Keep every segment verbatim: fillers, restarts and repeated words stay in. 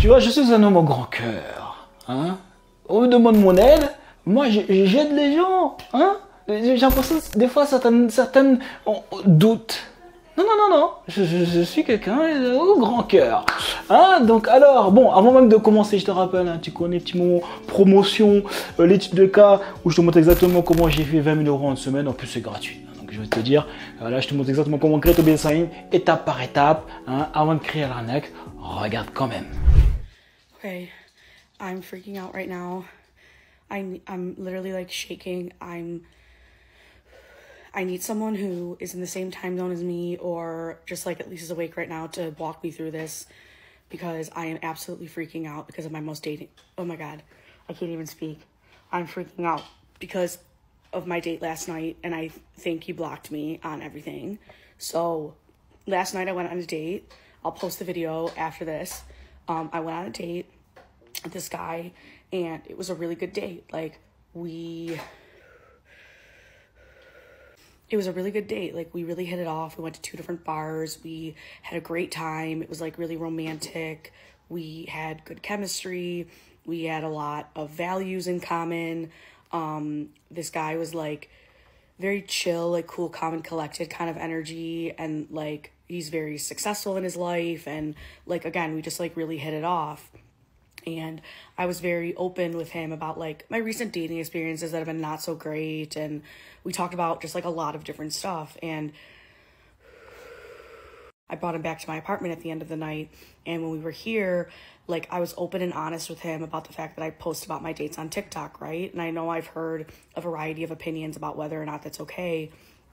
Tu vois, je suis un homme au grand cœur. Hein? On me demande mon aide, moi j'aide les gens. Hein? J'ai l'impression que des fois certaines, certaines on, on doutent. Non, non, non, non, je, je, je suis quelqu'un au grand cœur. Hein? Donc alors, bon, avant même de commencer, je te rappelle, hein, tu connais petit moment promotion, euh, l'étude de cas, où je te montre exactement comment j'ai fait vingt mille euros en semaine, en plus c'est gratuit. Donc je vais te dire, euh, là je te montre exactement comment créer ton business en ligne, étape par étape, hein, avant de créer l'arnaque, regarde quand même. Okay, I'm freaking out right now. I'm, I'm literally like shaking. I'm... I need someone who is in the same time zone as me or just like at least is awake right now to walk me through this because I am absolutely freaking out because of my most dating. Oh my God, I can't even speak. I'm freaking out because of my date last night and I think he blocked me on everything. So last night I went on a date. I'll post the video after this. Um, I went on a date with this guy and it was a really good date. Like we... It was a really good date. Like we really hit it off. We went to two different bars. We had a great time. It was like really romantic. We had good chemistry. We had a lot of values in common. Um, this guy was like very chill, like cool, calm and collected kind of energy. And like, he's very successful in his life. And like, again, we just like really hit it off. And I was very open with him about like my recent dating experiences that have been not so great. And we talked about just like a lot of different stuff. And I brought him back to my apartment at the end of the night. And when we were here, like I was open and honest with him about the fact that I post about my dates on TikTok, right? And I know I've heard a variety of opinions about whether or not that's okay.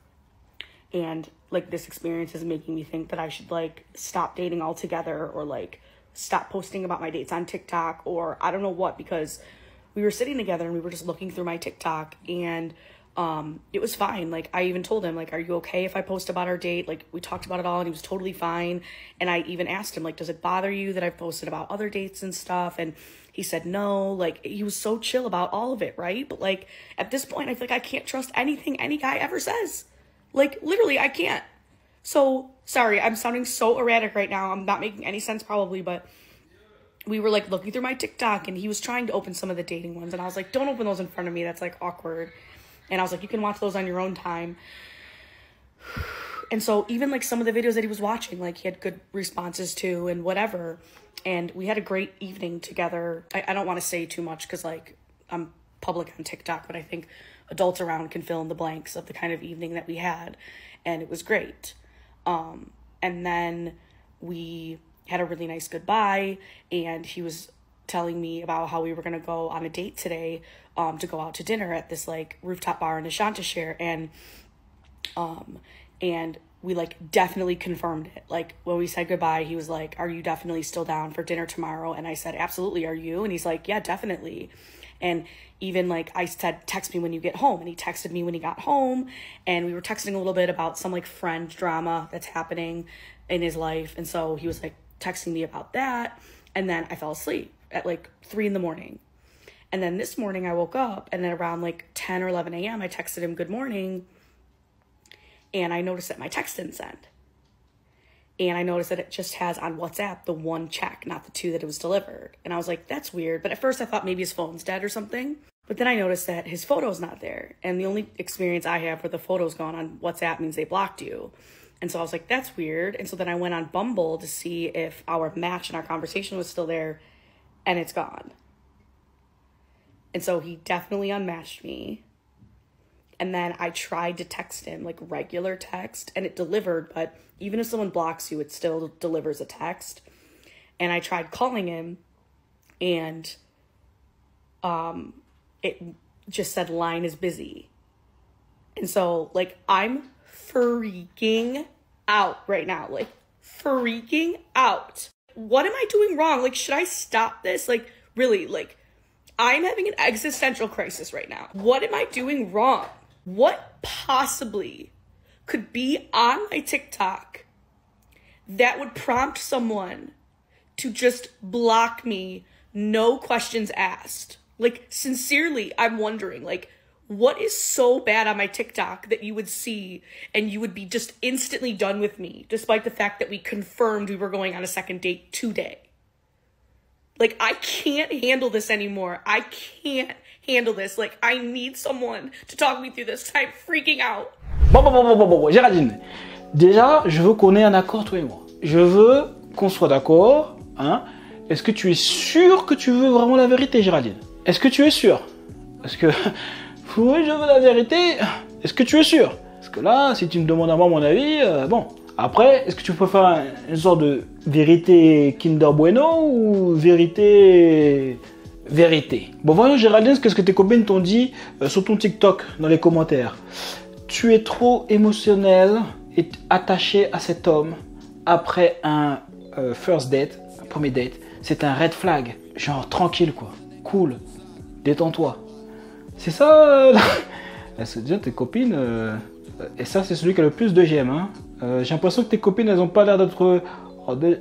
And like this experience is making me think that I should like stop dating altogether or like stop posting about my dates on TikTok or I don't know what, because we were sitting together and we were just looking through my TikTok and um, it was fine. Like I even told him like, are you okay if I post about our date? Like we talked about it all and he was totally fine. And I even asked him like, does it bother you that I've posted about other dates and stuff? And he said, no, like he was so chill about all of it. Right. But like at this point, I feel like I can't trust anything any guy ever says. Like literally I can't. So, sorry, I'm sounding so erratic right now. I'm not making any sense probably, but we were like looking through my TikTok and he was trying to open some of the dating ones. And I was like, don't open those in front of me. That's like awkward. And I was like, you can watch those on your own time. And so even like some of the videos that he was watching, like he had good responses to and whatever. And we had a great evening together. I, I don't want to say too much because like I'm public on TikTok, but I think adults around can fill in the blanks of the kind of evening that we had. And it was great. Um, and then we had a really nice goodbye and he was telling me about how we were going to go on a date today, um, to go out to dinner at this like rooftop bar in Ashantashire. And, um, and we like definitely confirmed it. Like when we said goodbye, he was like, are you definitely still down for dinner tomorrow? And I said, absolutely. Are you? And he's like, yeah, definitely. And even like I said, text me when you get home. And he texted me when he got home. And we were texting a little bit about some like friend drama that's happening in his life. And so he was like texting me about that. And then I fell asleep at like three in the morning. And then this morning I woke up and then around like ten or eleven a.m. I texted him good morning. And I noticed that my text didn't send. And I noticed that it just has on WhatsApp the one check, not the two that it was delivered. And I was like, that's weird. But at first I thought maybe his phone's dead or something. But then I noticed that his photo's not there. And the only experience I have where the photo's gone on WhatsApp means they blocked you. And so I was like, that's weird. And so then I went on Bumble to see if our match and our conversation was still there. And it's gone. And so he definitely unmatched me. And then I tried to text him, like regular text, and it delivered. But even if someone blocks you, it still delivers a text. And I tried calling him, and um, it just said line is busy. And so, like, I'm freaking out right now. Like, freaking out. What am I doing wrong? Like, should I stop this? Like, really, like, I'm having an existential crisis right now. What am I doing wrong? What possibly could be on my TikTok that would prompt someone to just block me, no questions asked? Like, sincerely, I'm wondering, like, what is so bad on my TikTok that you would see and you would be just instantly done with me, despite the fact that we confirmed we were going on a second date today? Like, I can't handle this anymore. I can't handle this. Like, I need someone to talk me through this. I'm freaking out. Bon, bon, bon, bon, bon, bon, Géraldine. Déjà, je veux qu'on ait un accord, toi et moi. Je veux qu'on soit d'accord, hein. Est-ce que tu es sûr que tu veux vraiment la vérité, Géraldine? Est-ce que tu es sûr? Parce que, oui, je veux la vérité. Est-ce que tu es sûr? Parce que là, si tu me demandes à moi mon avis, euh, bon. Après, est-ce que tu préfères une sorte de vérité Kinder Bueno ou vérité... vérité? Bon, voyons, Géraldine, qu'est-ce que tes copines t'ont dit euh, sur ton TikTok, dans les commentaires. Tu es trop émotionnel et attaché à cet homme après un euh, first date, un premier date. C'est un red flag. Genre, tranquille, quoi. Cool. Détends-toi. C'est ça, euh, elles se disent, tes copines... Euh, et ça, c'est celui qui a le plus de j'aime, hein. Euh, j'ai l'impression que tes copines, elles n'ont pas l'air d'être... Oh, de... euh,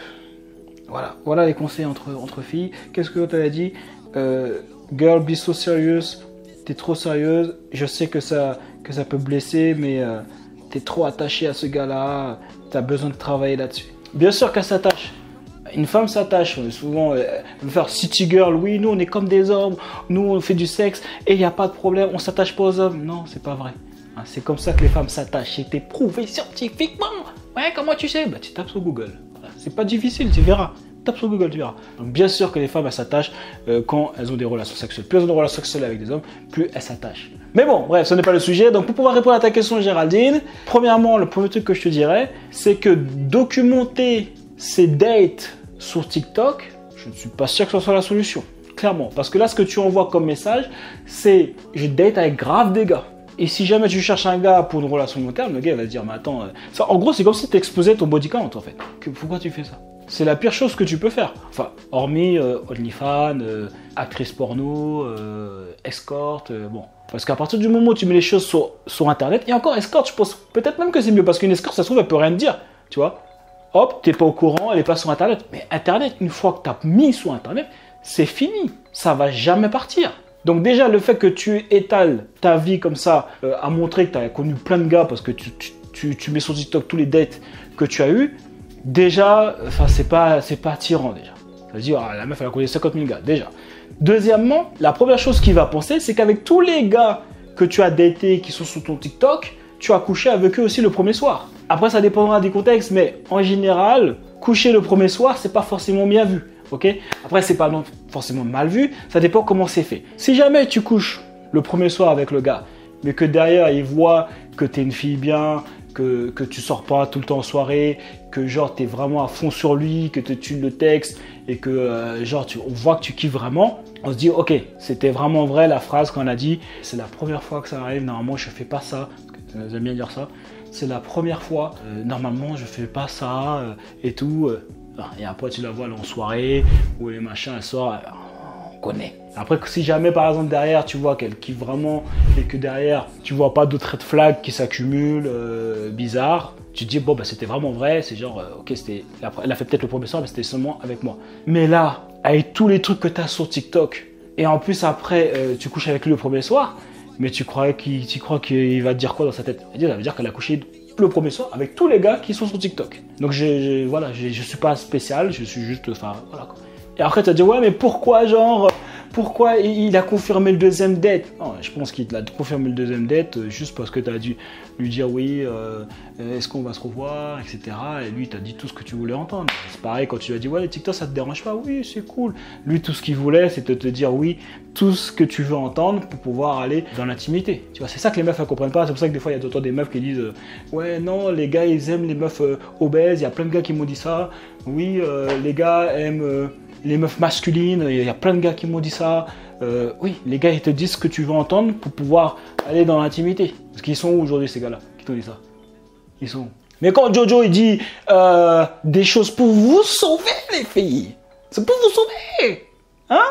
voilà, voilà les conseils entre, entre filles. Qu'est-ce que l'autre a dit? euh, Girl, be so serious. T'es trop sérieuse. Je sais que ça, que ça peut blesser, mais euh, t'es trop attaché à ce gars-là. T'as besoin de travailler là-dessus. Bien sûr qu'elle s'attache. Une femme s'attache. Souvent, euh, elle veut faire city girl. Oui, nous, on est comme des hommes. Nous, on fait du sexe et il n'y a pas de problème. On s'attache pas aux hommes. Non, c'est pas vrai. C'est comme ça que les femmes s'attachent. C'est prouvé scientifiquement. Ouais, comment tu sais? Bah, tu tapes sur Google. Voilà. C'est pas difficile, tu verras. Tape sur Google, tu verras. Donc, bien sûr que les femmes, elles s'attachent euh, quand elles ont des relations sexuelles. Plus elles ont des relations sexuelles avec des hommes, plus elles s'attachent. Mais bon, bref, ce n'est pas le sujet. Donc, pour pouvoir répondre à ta question, Géraldine, premièrement, le premier truc que je te dirais, c'est que documenter ces dates sur TikTok, je ne suis pas sûr que ce soit la solution. Clairement. Parce que là, ce que tu envoies comme message, c'est je date avec grave des gars. Et si jamais tu cherches un gars pour une relation long terme, le gars il va te dire, mais attends, euh, ça, en gros c'est comme si tu exposais ton body count en fait. Que, pourquoi tu fais ça? C'est la pire chose que tu peux faire. Enfin, hormis euh, OnlyFans, euh, actrice porno, euh, escort, euh, bon. Parce qu'à partir du moment où tu mets les choses sur, sur internet, et encore escort, je pense peut-être même que c'est mieux, parce qu'une escort, ça se trouve, elle peut rien te dire, tu vois. Hop, t'es pas au courant, elle est pas sur internet. Mais internet, une fois que tu as mis sur internet, c'est fini. Ça va jamais partir. Donc déjà, le fait que tu étales ta vie comme ça, euh, a montré que tu as connu plein de gars parce que tu, tu, tu, tu mets sur TikTok tous les dates que tu as eu, déjà, enfin, c'est pas, c'est pas attirant déjà. C'est-à-dire, ah, la meuf, elle a connu cinquante mille gars, déjà. Deuxièmement, la première chose qu'il va penser, c'est qu'avec tous les gars que tu as datés qui sont sur ton TikTok, tu as couché avec eux aussi le premier soir. Après, ça dépendra du contexte, mais en général, coucher le premier soir, c'est pas forcément bien vu. Ok? Après, c'est pas non forcément mal vu, ça dépend comment c'est fait. Si jamais tu couches le premier soir avec le gars, mais que derrière il voit que t'es une fille bien, que, que tu sors pas tout le temps en soirée, que genre t'es vraiment à fond sur lui, que tu le textes et que euh, genre tu, on voit que tu kiffes vraiment, on se dit ok, c'était vraiment vrai la phrase qu'on a dit, c'est la première fois que ça arrive, normalement je fais pas ça, j'aime bien dire ça, c'est la première fois, euh, normalement je fais pas ça euh, et tout. Euh, Et après, tu la vois en soirée, ou les machins, elle sort, on connaît. Après, si jamais, par exemple, derrière, tu vois qu'elle kiffe vraiment, et que derrière, tu vois pas d'autres red flags qui s'accumulent, euh, bizarres, tu te dis, bon, bah, c'était vraiment vrai, c'est genre, euh, ok, c'était, elle a fait peut-être le premier soir, mais c'était seulement avec moi. Mais là, avec tous les trucs que tu as sur TikTok, et en plus, après, euh, tu couches avec lui le premier soir, mais tu crois qu'il, tu crois qu'il va te dire quoi dans sa tête? Ça veut dire qu'elle a couché le premier soir avec tous les gars qui sont sur TikTok. Donc je, je voilà, je, je suis pas spécial, je suis juste, enfin voilà quoi. Et après tu vas dire ouais mais pourquoi genre, pourquoi il a confirmé le deuxième date? Non, je pense qu'il a confirmé le deuxième date juste parce que tu as dû lui dire oui, euh, est-ce qu'on va se revoir, et cetera. Et lui t'a dit tout ce que tu voulais entendre. C'est pareil quand tu lui as dit ouais TikTok ça te dérange pas? Oui c'est cool. Lui tout ce qu'il voulait c'était te dire oui, tout ce que tu veux entendre pour pouvoir aller dans l'intimité. Tu vois, c'est ça que les meufs elles comprennent pas. C'est pour ça que des fois il y a d'autant des meufs qui disent euh, ouais non les gars ils aiment les meufs euh, obèses. Il y a plein de gars qui m'ont dit ça. Oui euh, les gars aiment euh, les meufs masculines. Il y a plein de gars qui m'ont dit ça. Euh, oui les gars ils te disent ce que tu veux entendre pour pouvoir aller dans l'intimité. Parce qu'ils sont où aujourd'hui ces gars-là qui t'ont dit ça? Ils sont où? Mais quand Jojo il dit euh, des choses pour vous sauver les filles, c'est pour vous sauver, hein?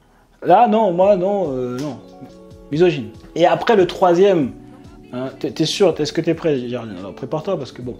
Là, non, moi, non, euh, non. Misogyne. Et après, le troisième, hein, t'es sûr, est-ce que t'es prêt? Alors, prépare-toi, parce que bon...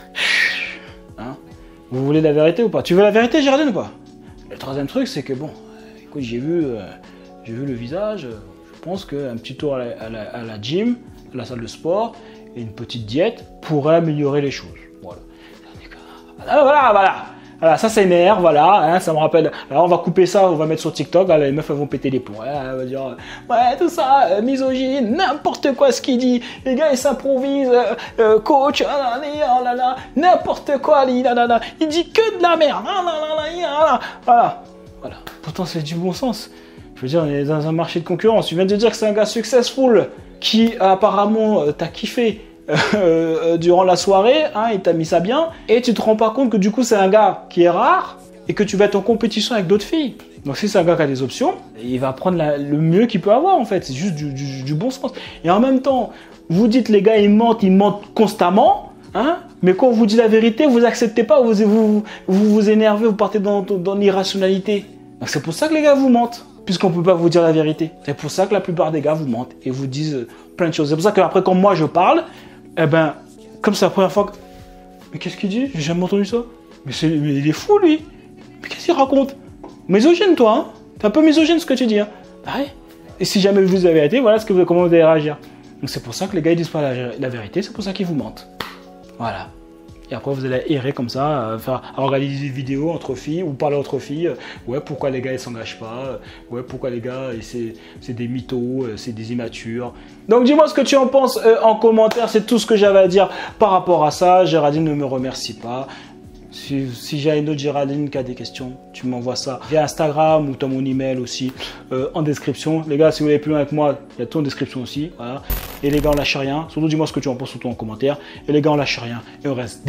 Hein, vous voulez la vérité ou pas? Tu veux la vérité, Géraldine, ou pas? Le troisième truc, c'est que bon, écoute, j'ai vu, euh, j'ai vu le visage, euh, je pense qu'un petit tour à la, à, la, à la gym, à la salle de sport, et une petite diète pourrait améliorer les choses. Voilà. Ah, voilà, voilà. Voilà, ça s'énerve, voilà, hein, ça me rappelle. Alors on va couper ça, on va mettre sur TikTok, là, les meufs elles vont péter les plombs. Hein, on va dire, ouais, tout ça, euh, misogyne, n'importe quoi ce qu'il dit. Les gars ils s'improvisent, euh, euh, coach, ah, là, là, là, n'importe quoi, là, là, là, il dit que de la merde. Ah, là, là, là, là, là. Voilà, voilà. Pourtant c'est du bon sens. Je veux dire, on est dans un marché de concurrence. Tu viens de dire que c'est un gars successful qui apparemment euh, t'a kiffé. Euh, durant la soirée, hein, il t'a mis ça bien, et tu te rends pas compte que du coup c'est un gars qui est rare et que tu vas être en compétition avec d'autres filles. Donc si c'est un gars qui a des options, il va prendre la, le mieux qu'il peut avoir en fait, c'est juste du, du, du bon sens. Et en même temps, vous dites les gars ils mentent, ils mentent constamment, hein, mais quand on vous dit la vérité, vous acceptez pas, vous vous, vous, vous énervez, vous partez dans, dans, dans l'irrationalité. Donc c'est pour ça que les gars vous mentent, puisqu'on peut pas vous dire la vérité. C'est pour ça que la plupart des gars vous mentent et vous disent plein de choses. C'est pour ça qu'après quand moi je parle, eh ben, comme c'est la première fois que... Mais qu'est-ce qu'il dit? J'ai jamais entendu ça. Mais, mais il est fou, lui. Mais qu'est-ce qu'il raconte? Misogyne, toi, hein? T'es un peu misogyne, ce que tu dis, hein? Bah ouais. Et si jamais vous avez été, voilà ce que vous, comment vous allez réagir. Donc c'est pour ça que les gars, ils disent pas la, la vérité, c'est pour ça qu'ils vous mentent. Voilà. Et après, vous allez errer comme ça, euh, faire, regarder des vidéos entre filles, ou parler entre filles. Euh, ouais, pourquoi les gars, ils s'engagent pas? euh, Ouais, pourquoi les gars, c'est des mythos, euh, c'est des immatures. Donc, dis-moi ce que tu en penses euh, en commentaire. C'est tout ce que j'avais à dire par rapport à ça. Géraldine ne me remercie pas. Si, si j'ai une autre Géraldine qui a des questions, tu m'envoies ça via Instagram ou tu as mon email aussi euh, en description. Les gars, si vous voulez plus loin avec moi, il y a tout en description aussi. Voilà. Et les gars, on lâche rien. Surtout, dis-moi ce que tu en penses surtout en commentaire. Et les gars, on lâche rien. Et on reste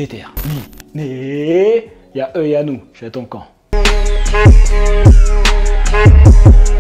déterminés. Il y a eux et à nous. Je suis à ton camp.